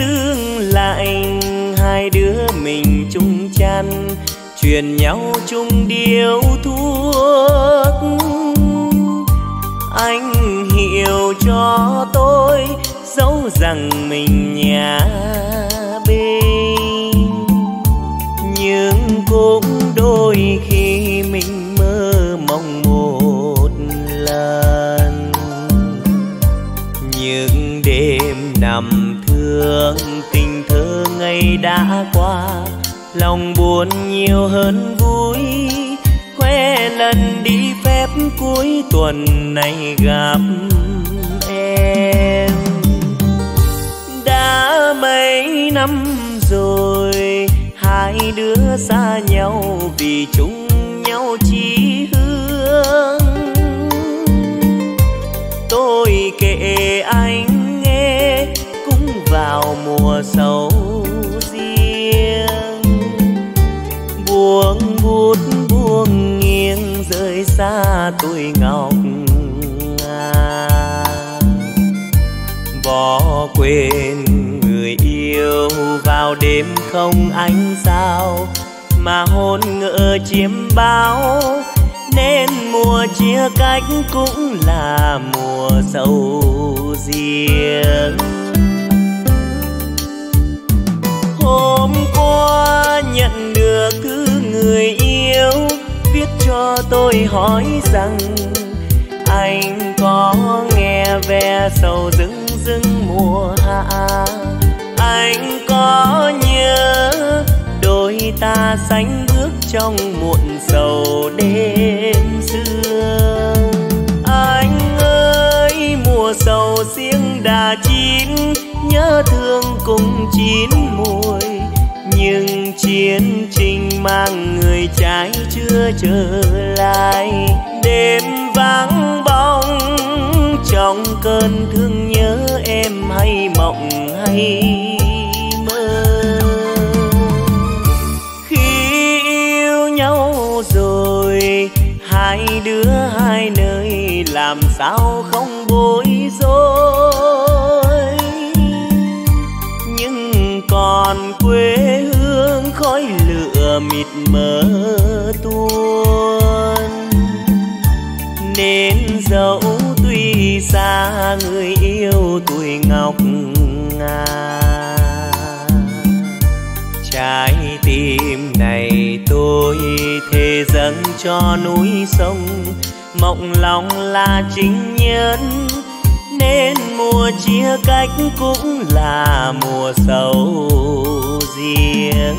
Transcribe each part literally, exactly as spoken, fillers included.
sương lạnh, hai đứa mình chung chăn, truyền nhau chung điếu thuốc. Anh hiểu cho tôi, dẫu rằng mình nhà bên, nhưng cũng đôi khi mình mơ mong một lần. Những đêm nằm thương, tình thơ ngày đã qua, lòng buồn nhiều hơn vui. Khoe lần đi phép cuối tuần này gặp em. Đã mấy năm rồi hai đứa xa nhau vì chung nhau chí hướng. Tôi kể anh nghe cũng vào mùa sầu riêng, buông bút buông nghiêng rơi xa tuổi ngọc ngà. Bỏ quên người yêu vào đêm không ánh sao, mà hôn ngỡ chiếm bao, nên mùa chia cách cũng là mùa sầu riêng. Hôm qua nhận được thư người yêu viết cho tôi hỏi rằng anh có nghe ve sầu rưng rưng mùa hạ. Anh có nhớ đôi ta sánh bước trong muộn sầu đêm xưa. Anh ơi mùa sầu riêng đã chín, nhớ thương cùng chín mùi, nhưng chiến trình mang người trái chưa trở lại. Đêm vắng bóng trong cơn thương nhớ em hay mộng hay mơ. Khi yêu nhau rồi hai đứa hai nơi, làm sao không bối rối. Nhưng còn quê hương khói lửa mịt mờ tuôn, nên dẫu tuy xa người yêu tuổi ngọc ngà. Trái tim này tôi thề dâng cho núi sông, mộng lòng là chính nhân, nên mùa chia cách cũng là mùa sầu riêng.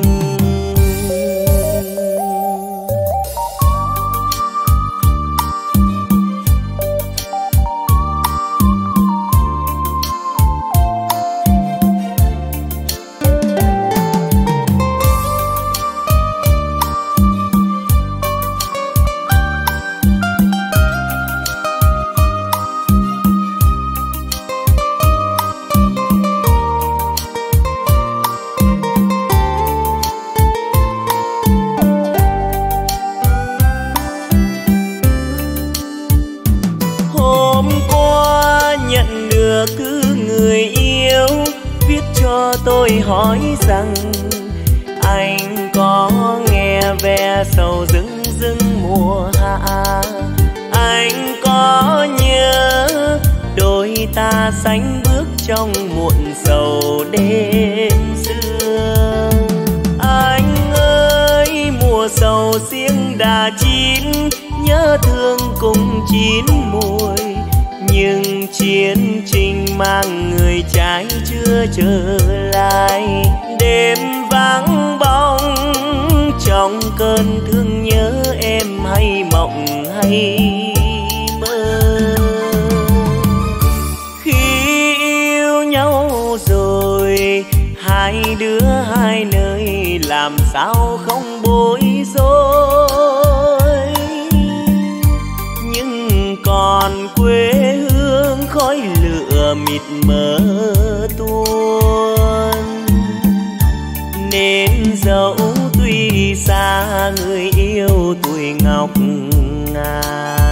Tôi hỏi rằng anh có nghe ve sầu rưng rưng mùa hạ. Anh có nhớ đôi ta sánh bước trong muộn sầu đêm xưa. Anh ơi mùa sầu riêng đã chín, nhớ thương cùng chín mùi, nhưng chiến trình mang người trái chưa trở lại. Đêm vắng bóng trong cơn thương nhớ em hay mộng hay mơ. Khi yêu nhau rồi hai đứa hai nơi, làm sao không bối rối. Nhưng còn quê hương khói lửa mịt mờ tuôn, nên dẫu tuy xa người yêu tuổi ngọc ngà.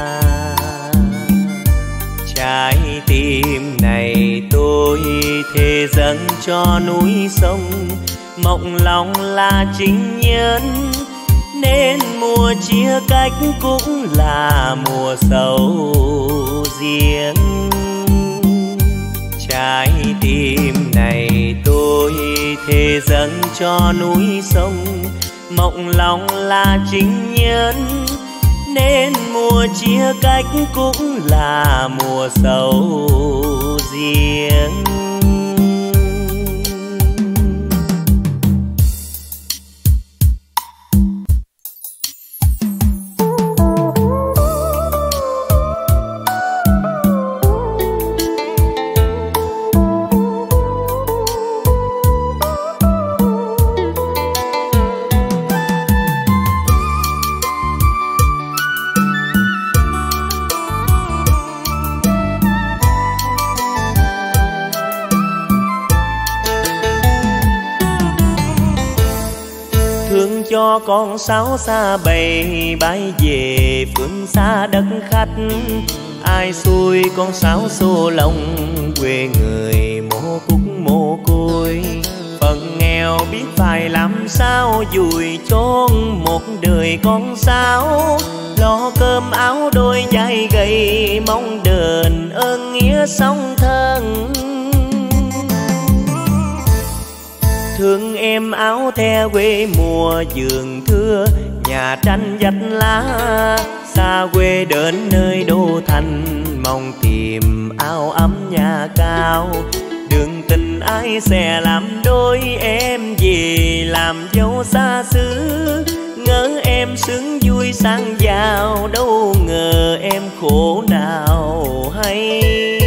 Trái tim này tôi thề thề dâng cho núi sông, mộng lòng là chính nhân, nên mùa chia cách cũng là mùa sầu riêng. Trái tim này tôi thề dâng cho núi sông, mộng lòng là chính nhân, nên mùa chia cách cũng là mùa sầu riêng. Cho con sáo xa bầy bay về phương xa đất khách, ai xuôi con sáo xô lòng quê người mồ cúc mồ côi. Phần nghèo biết phải làm sao dùi chôn một đời con sáo, lo cơm áo đôi vai gầy mong đền ơn nghĩa song thân. Thương em áo the quê mùa vườn thưa, nhà tranh vách lá xa quê đến nơi đô thành, mong tìm áo ấm nhà cao. Đường tình ai sẽ làm đôi em về làm dâu xa xứ, ngỡ em sướng vui sang giàu, đâu ngờ em khổ nào hay.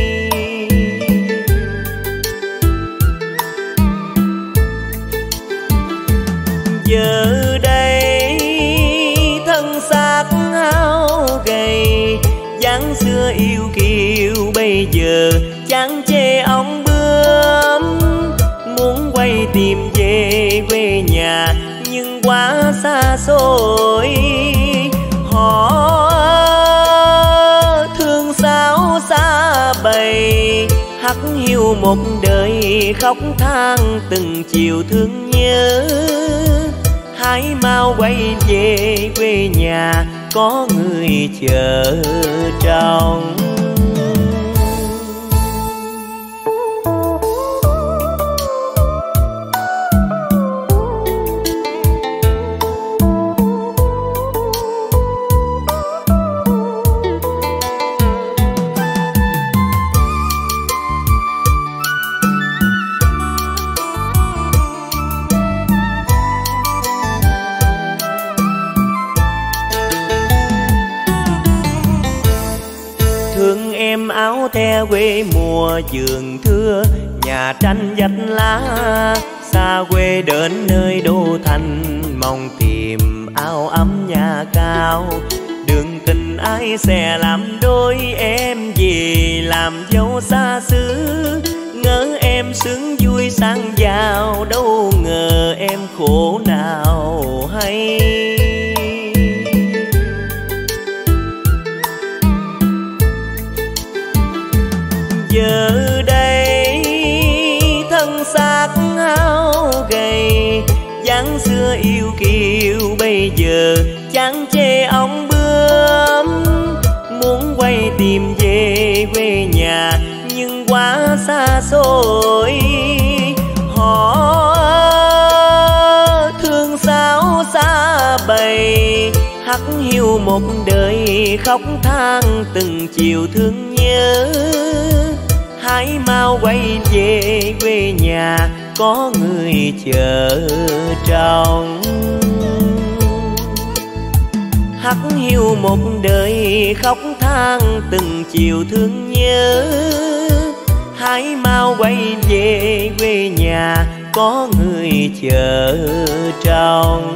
Giờ đây thân xác hao gầy, dáng xưa yêu kiều bây giờ chán chê ong bướm. Muốn quay tìm về quê nhà nhưng quá xa xôi, họ thương sao xa bầy, hắt hiu một đời khóc than từng chiều thương nhớ. Hãy mau quay về quê nhà có người chờ trông. Áo the quê mùa vườn thưa, nhà tranh vách lá xa quê đến nơi đô thành, mong tìm áo ấm nhà cao. Đường tình ai sẽ làm đôi em về làm dâu xa xứ, ngỡ em sướng vui sang giàu, đâu ngờ em khổ nào hay. Giờ đây thân xác hao gầy, dáng xưa yêu kiều bây giờ chán chê ong bướm. Muốn quay tìm về quê nhà nhưng quá xa xôi, họ thương sao xa bầy, hắt hiu một đời khóc than từng chiều thương nhớ. Hãy mau quay về quê nhà có người chờ trông. Hắt hiu một đời khóc than từng chiều thương nhớ. Hãy mau quay về quê nhà có người chờ trông.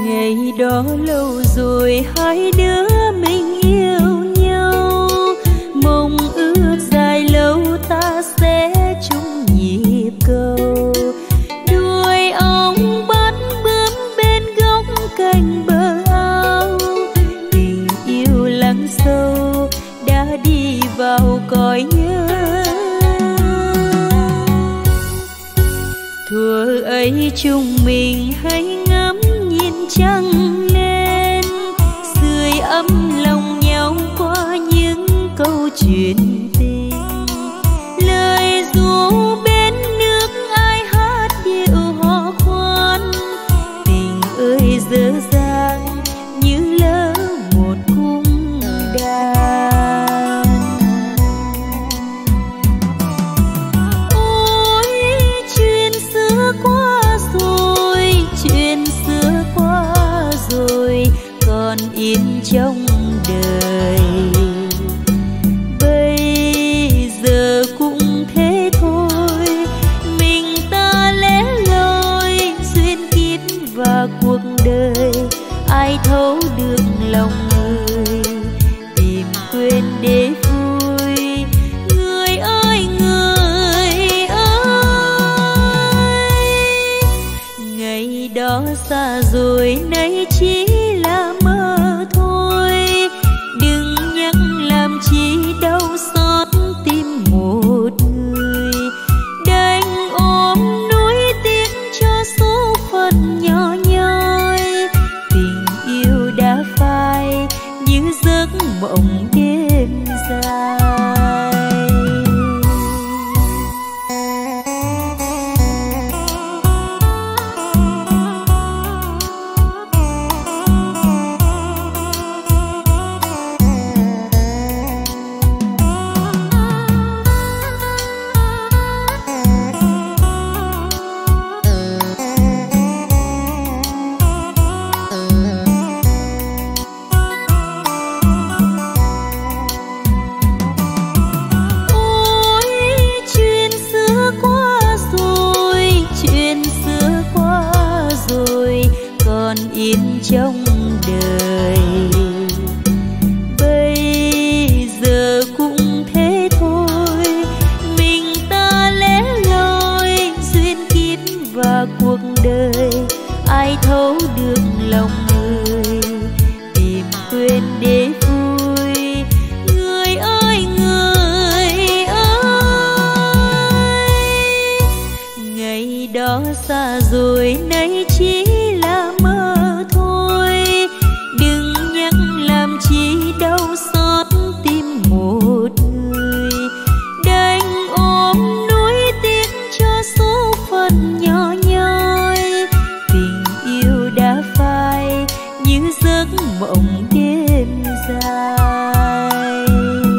Ngày đó lâu rồi hai đứa mình yêu nhau, mong ước dài lâu ta sẽ chung nhịp cầu. Đuôi ong bắt bướm bên góc cành bờ ao, tình yêu lắng sâu đã đi vào cõi nhớ. Thuở ấy chúng mình hãy ngắm nhìn trăng lên, sưởi ấm lòng nhau qua những câu chuyện tình. Lời ru bên nước ai hát điệu hò khoan, tình ơi dở dang như lỡ một cung đàn. Ôi chuyện xưa qua rồi, chuyện xưa qua rồi, còn in trong đời. Bây giờ cũng thế thôi, mình ta lẻ loi duyên kiếp và cuộc đời. Ai thấu được lòng người, tìm quên để vui. Người ơi người ơi, ngày đó xa rồi nay chỉ là mơ thôi. Đừng nhắc làm chi đau xót tim một người, đành ôm nuối tiếc cho số phận nhỏ nhoi. Tình yêu đã phai như giấc mộng đêm dài. Trong đời bây giờ cũng thế thôi, mình ta lẻ loi duyên kiếp và cuộc đời. Ai thấu được lòng người, tìm quên để vui. Người ơi người ơi, ngày đó xa rồi nay chỉ là mơ thôi. Đừng nhắc làm chi đau xót tim một người, đành ôm nuối tiếc cho số phận nhỏ nhoi. Tình yêu đã phai như giấc mộng đêm dài,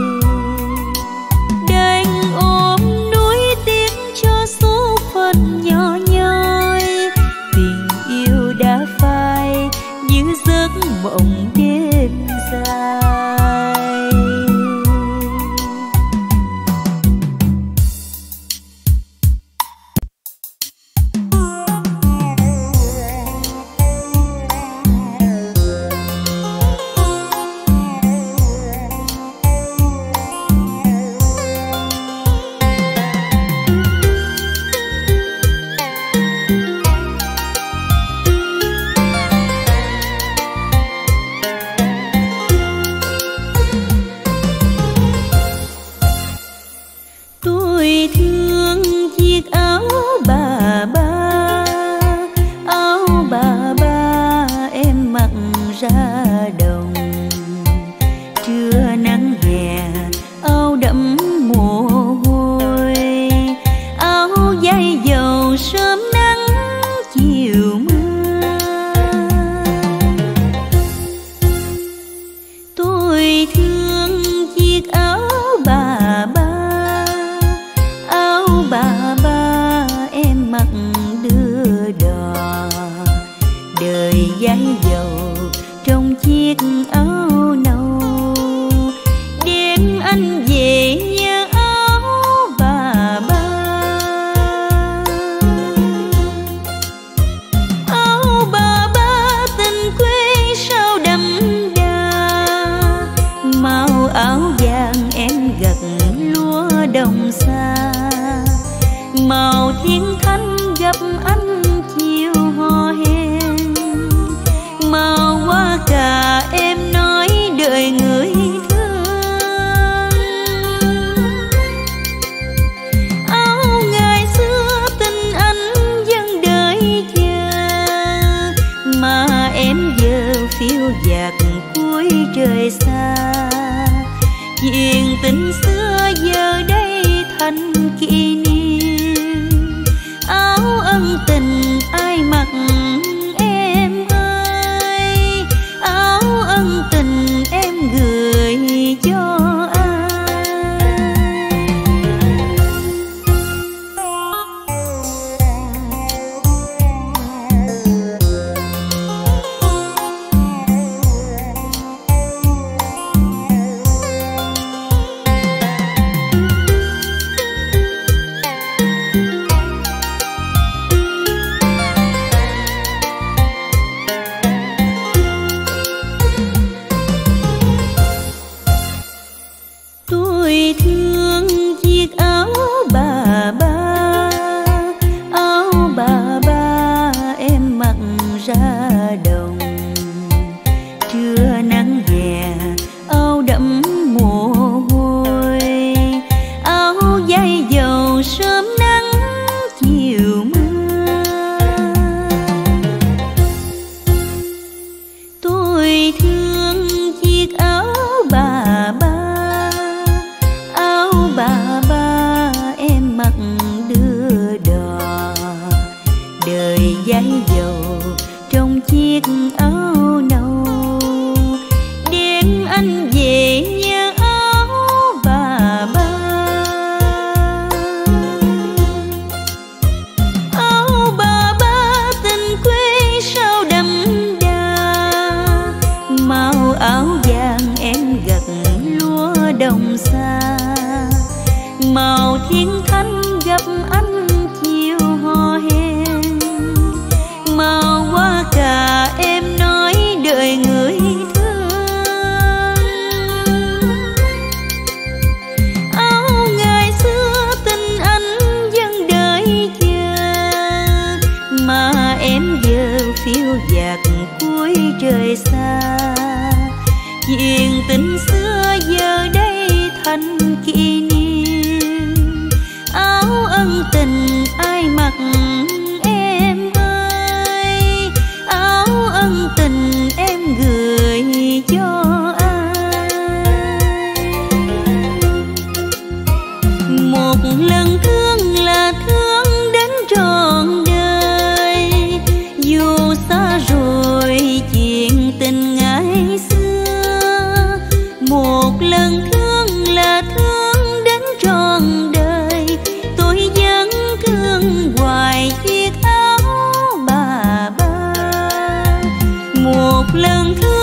đành ôm nuối tiếc cho số phận nhỏ nhoi. Tình yêu đã phai như giấc mộng đêm dài. tình phiêu dạt cuối trời xa. Chuyện tình xưa giờ đây thành kỷ niệm, áo ân tình ai mặc em ơi, áo ân tình em gửi cho một lần thương.